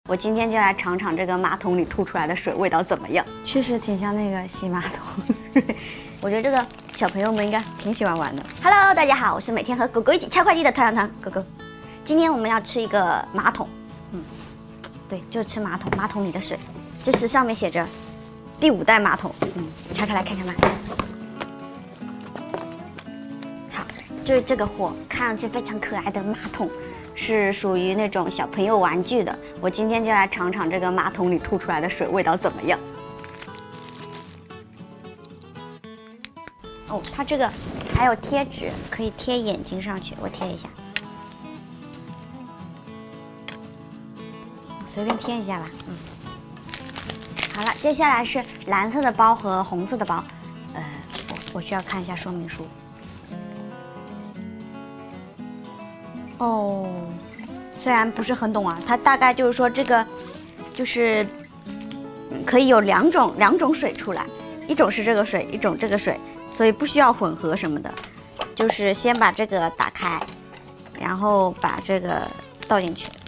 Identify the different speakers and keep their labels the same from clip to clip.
Speaker 1: 我今天就来尝尝这个马桶里吐出来的水味道怎么样？
Speaker 2: 确实挺像那个洗马桶。
Speaker 1: 我觉得这个小朋友们应该挺喜欢玩的。Hello， 大家好，我是每天和狗狗一起拆快递的团团狗狗。今天我们要吃一个马桶，对，就是吃马桶，马桶里的水。这是上面写着第5代马桶，拆开来看看吧。好，就是这个货，看上去非常可爱的马桶。 是属于那种小朋友玩具的，我今天就来尝尝这个马桶里吐出来的水味道怎么样。哦，它这个还有贴纸，可以贴眼睛上去，我贴一下，随便贴一下吧。好了，接下来是蓝色的包和红色的包，我需要看一下说明书。 哦，虽然不是很懂啊，它大概就是说这个就是可以有两种水出来，一种是这个水，一种这个水，所以不需要混合什么的，就是先把这个打开，然后把这个倒进去。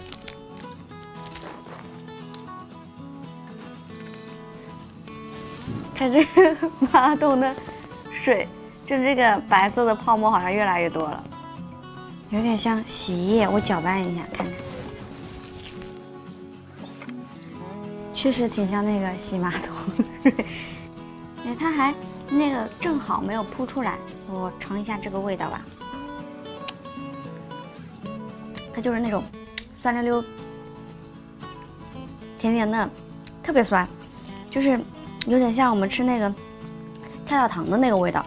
Speaker 1: 看这个马桶的水，就这个白色的泡沫好像越来越多了。 有点像洗衣液，我搅拌一下看看，
Speaker 2: 确实挺像那个洗马桶。
Speaker 1: 哎，它还那个正好没有扑出来，我尝一下这个味道吧。它就是那种酸溜溜、甜甜的，特别酸，就是有点像我们吃那个跳跳糖的那个味道。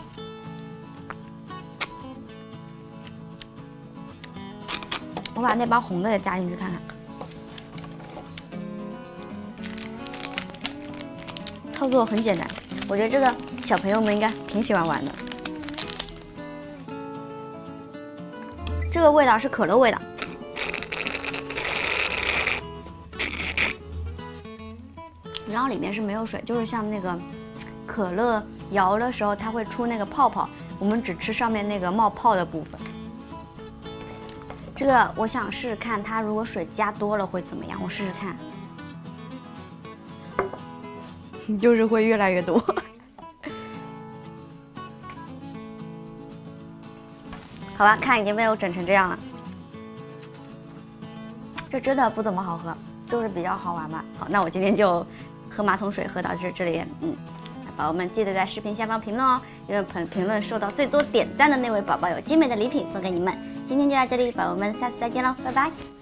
Speaker 1: 我把那包红的也加进去看看，操作很简单，我觉得这个小朋友们应该挺喜欢玩的。这个味道是可乐味道，然后里面是没有水，就是像那个可乐摇的时候它会出那个泡泡，我们只吃上面那个冒泡的部分。 这个我想试试看，它如果水加多了会怎么样？我试试看，就是会越来越多。好吧，看已经被我整成这样了，这真的不怎么好喝，就是比较好玩吧。好，那我今天就喝马桶水喝到这里，宝宝们记得在视频下方评论哦，因为评论受到最多点赞的那位宝宝有精美的礼品送给你们。 今天就到这里，宝宝们，下次再见喽，拜拜。